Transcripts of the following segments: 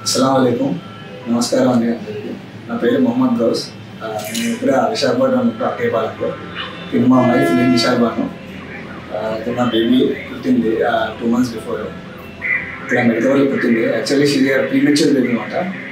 अस्सलामुअलैकुम नमस्कार अंडी अंदरिकी ना पेरु मोहम्मद गौस నేను ఇక్కడ విశాఖపట్నం అక్కేపాలెంలో ఇది మా వైఫ్ నేను నిషాల్ బాను నా బేబీ పుట్టింది 2 months బిఫోర్ ఇక్కడ మెడికల్ పుట్టింది యాక్చువల్లీ షీ ప్రీమెచ్యూర్ బేబీ అనమాట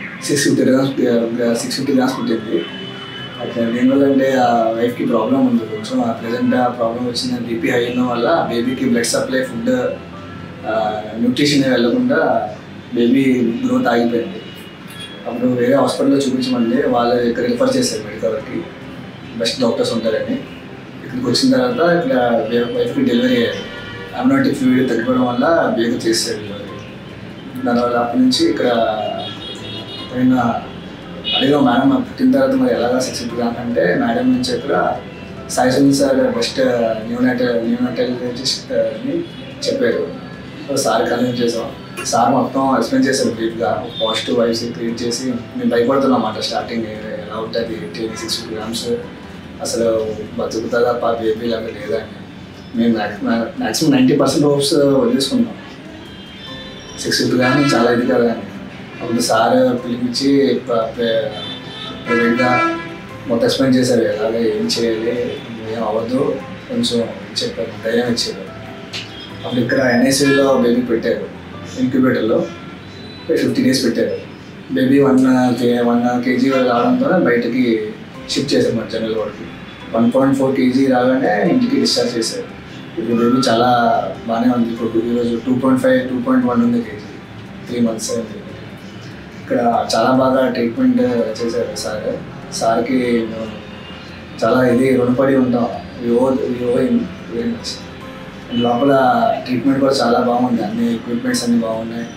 650 గ్రామ్స్ పుట్టింది అట్లా దీనివల్ల అంటే ఆ వైఫ్కి ప్రాబ్లం ఉంది కొంచెం ప్రెజెంట్ ఆ ప్రాబ్లం వచ్చిన బీపీ హై ఉన్న వల్ల బేబీకి బ్లడ్ సప్లై ఫుడ్ న్యూట్రిషన్ వెళ్ళకుండా బేబీ గ్రోత్ ఆగిపోయింది. అప్పుడు వేరే హాస్పిటల్లో చూపించమంటే వాళ్ళు ఇక్కడ రిఫర్ చేశారు మెడికల్కి, బెస్ట్ డాక్టర్స్ ఉంటారని. ఇక్కడికి వచ్చిన తర్వాత ఇక్కడ వైఫ్కి డెలివరీ అయ్యారు. అమ్నోటిక్ ఫ్లూయిడ్ తగ్గిపోవడం వల్ల బేబీ చేశారు డెలివరీ. దానివల్ల అప్పటి నుంచి ఇక్కడ పైన అడిగా మేడం పుట్టిన తర్వాత మరి ఎలాగా 650 గ్రామ్స్ అంటే మేడం నుంచి ఇక్కడ Sai Sunil sir best neonatologist అని చెప్పారు. సార్ కన్విన్స్ చేసాం. సార్ మొత్తం ఎక్స్ప్లెయిన్ చేశారు బ్రీఫ్గా, పాజిటివ్ వైబ్స్ క్రియేట్ చేసి మేము భయపడుతున్నాం అన్నమాట. స్టార్టింగ్ ఎలా ఉంటుంది 650 గ్రామ్స్ అసలు బతుకుతుందా బేబీ లాగా లేదా అని మేము మ్యాక్సిమం 90% హోప్స్ వదిలేసుకున్నాం. 650 గ్రామ్స్ చాలా ఇది కదా అని. అప్పుడు సార్ పిలిపించి ప్రైవేట్గా మొత్తం ఎక్స్ప్లెయిన్ చేశారు ఎలాగ ఏం చేయాలి ఏం అవ్వద్దు కొంచెం చెప్పారు, ధైర్యం ఇచ్చారు. అప్పుడు ఇక్కడ ఎన్ఐసిలో బేబీ పెట్టారు, ఇంక్యుబేటర్లో 50 days పెట్టారు. బేబీ 1 kg రావడంతో బయటకి షిఫ్ట్ చేశారు మన జనరల్ వార్డ్కి. 1.4 kg రాగానే ఇంటికి డిశ్చార్జ్ చేశారు. ఇప్పుడు బేబీ చాలా బాగానే ఉంది. ఇప్పుడు ఈరోజు 2.1 ఉంది కేజీ, 3 months అయింది. ఇక్కడ చాలా బాగా ట్రీట్మెంట్ చేశారు సార్. సార్కి చాలా ఇది రుణపడి ఉంటాం. Very much. లోపల ట్రీట్మెంట్ కూడా చాలా బాగుంది, అన్ని ఎక్విప్మెంట్స్ అన్నీ బాగున్నాయి.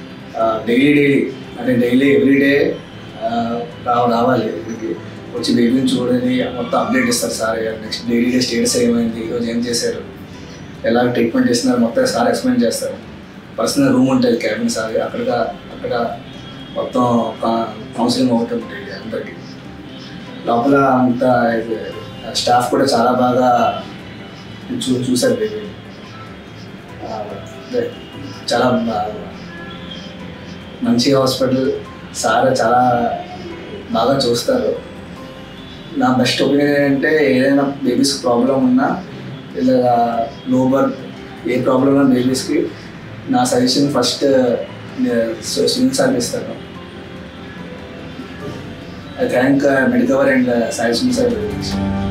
డైలీ ఎవ్రీడే రావాలి ఇక్కడికి వచ్చి బేబీని చూడని మొత్తం అప్డేట్ ఇస్తారు సార్. నెక్స్ట్ డైలీ స్టేటస్ ఏమైంది, ఈరోజు ఏం చేశారు, ఎలా ట్రీట్మెంట్ చేస్తున్నారు మొత్తం సార్ ఎక్స్ప్లెయిన్ చేస్తారు. పర్సనల్ రూమ్ ఉంటుంది క్యాబిన్ సార్, అక్కడ మొత్తం కౌన్సిలింగ్ అవుతుంది అందరికి. లోపల అంత స్టాఫ్ కూడా చాలా బాగా చూశారు బేబీ. చాలా మంచి హాస్పిటల్, సార్ చాలా బాగా చూస్తారు. నా బెస్ట్ ఒపీనియన్ ఏంటంటే ఏదైనా బేబీస్ ప్రాబ్లం ఉన్నా ఇలా లో బర్త్ ఏ ప్రాబ్లం ఉన్నా బేబీస్కి నా సజెషన్ ఫస్ట్ సునీల్ సార్ ఇస్తాను. I thank Medicover and Sai Sunil sir.